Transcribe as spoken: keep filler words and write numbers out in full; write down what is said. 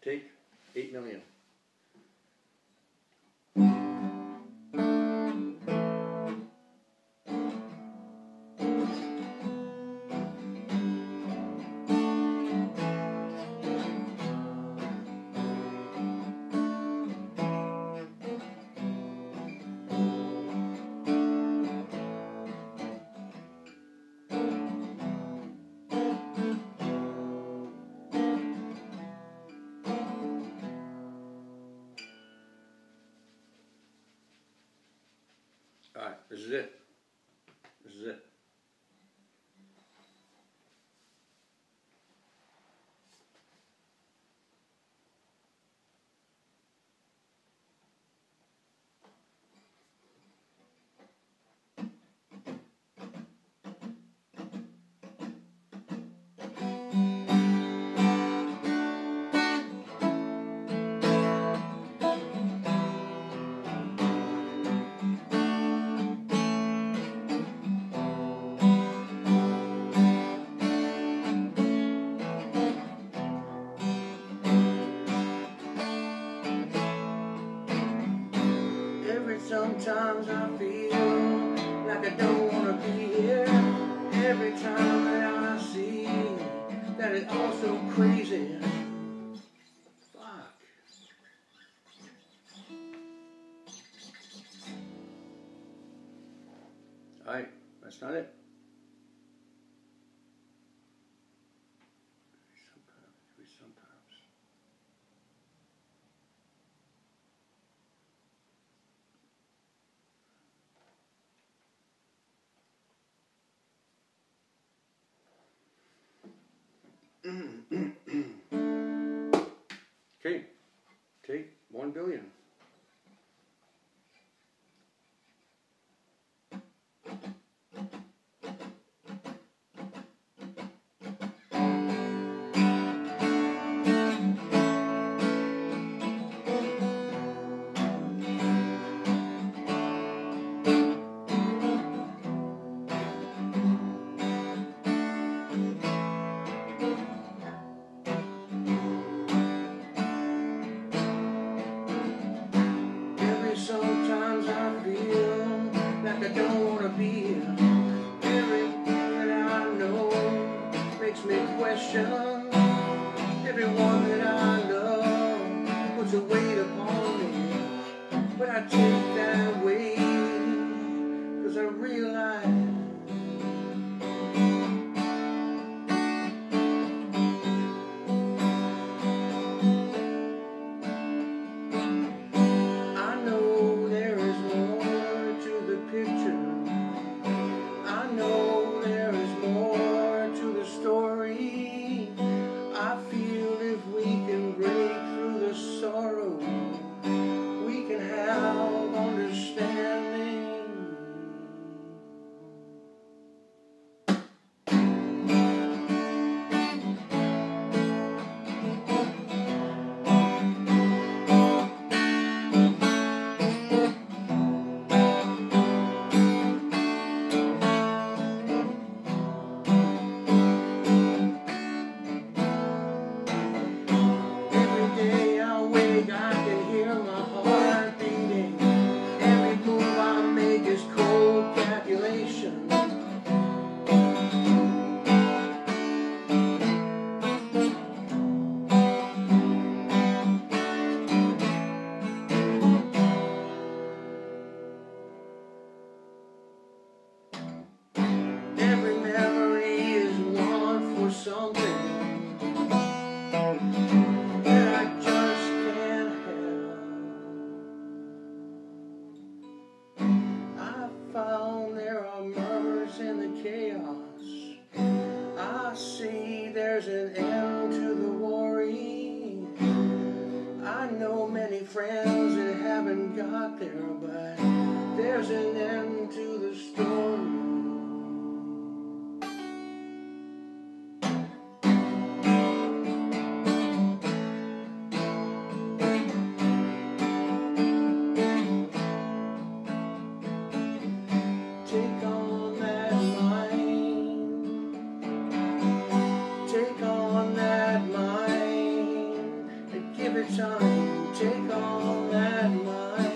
Take eight million. Alright, this is it. This is it. Sometimes I feel like I don't want to be here. Every time that I see that it's all so crazy. Fuck. Alright, that's not it. Sometimes, maybe sometimes. Okay, take one billion. Sometimes I feel like I don't want to be here. Everything that I know makes me question. Everyone that I love puts a weight upon me. But I take that weight because I realize there's an end to the worry. I know many friends that haven't got there, but there's an end to the story. Take on that mind, time, take all that might.